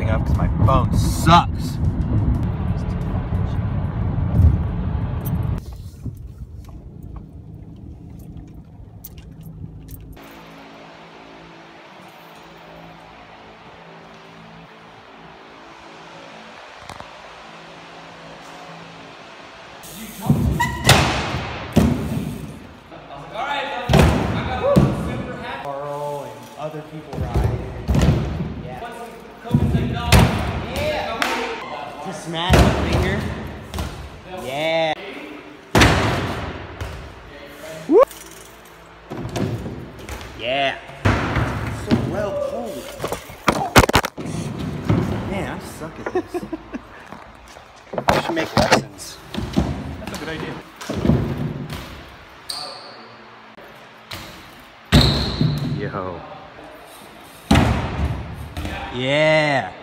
something up because my phone sucks. Other people riding. Yeah. Yeah. Just smash the finger. Yeah. Woo. Yeah. So well pulled. Man, I suck at this. I should make lessons. That's a good idea. Yo. Yeah.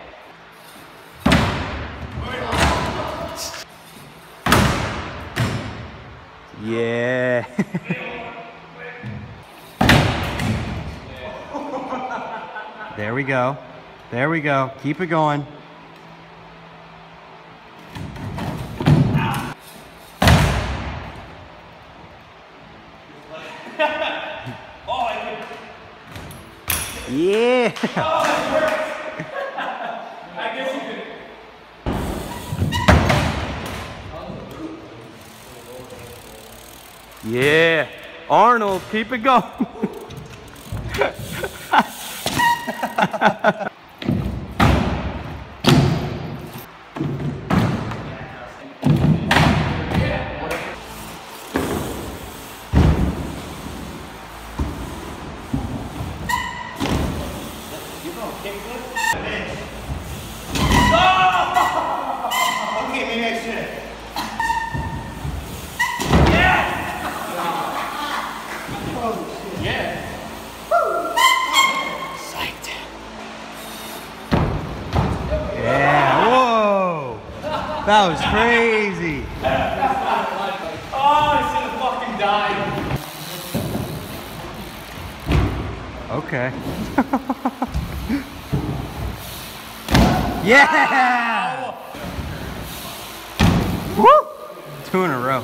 Yeah. There we go. There we go. Keep it going. Yeah. I guess you could. Yeah. Arnold, keep it going. Okay, maybe I should. Yeah. Whoa. That was crazy. Oh, I should have fucking died. Okay. Yeah. Woo. 2 in a row.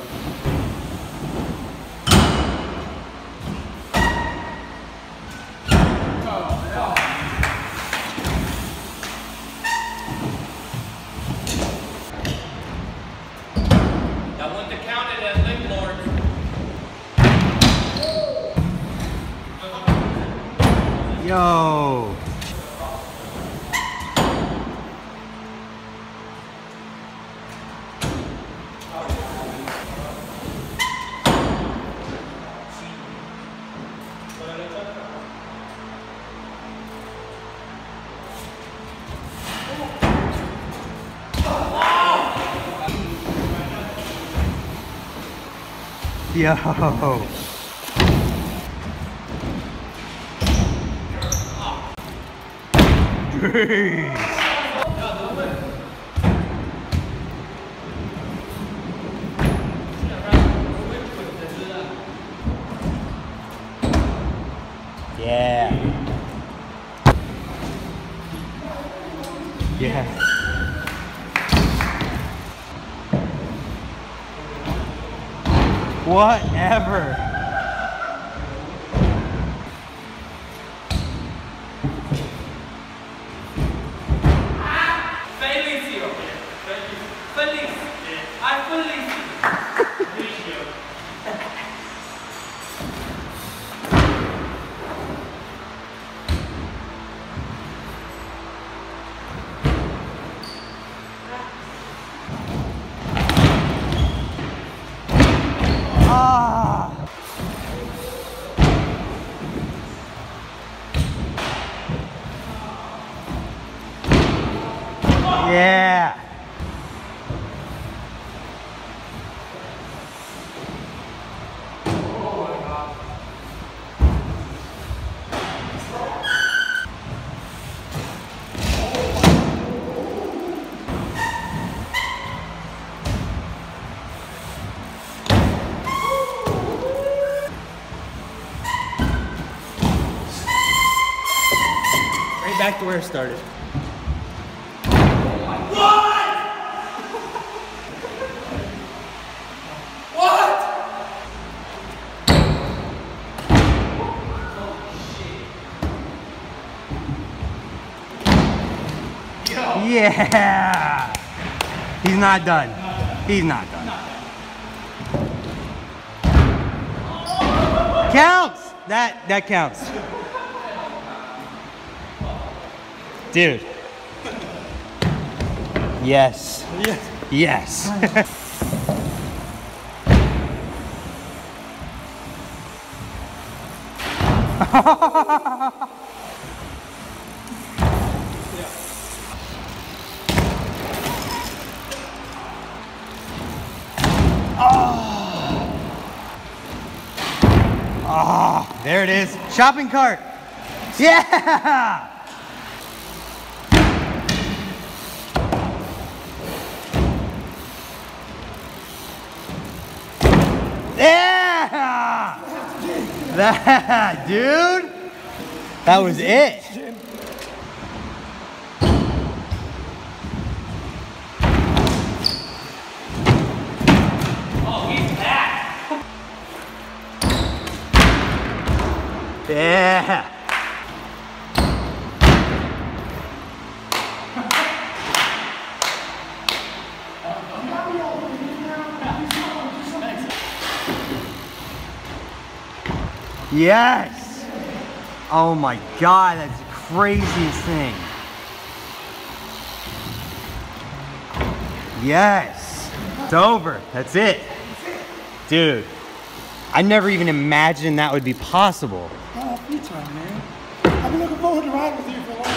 That wouldn't have counted as limb lord. Yo. Yo. Jeez. Yeah. Yeah. Whatever. Felicio. Feliz. I'm Felicio. Ah. Yeah. Right back to where it started. Yeah. He's not done. He's not done. Counts. That counts. Dude. Yes. Yes. Oh, there it is. Shopping cart. Yeah. Yeah. That, dude. That was it. Oh, he's back. Yeah. Yes. Oh my God, that's the craziest thing. Yes. It's over. That's it. Dude, I never even imagined that would be possible. Oh, free time, man. I've been looking forward to riding with you for a long time.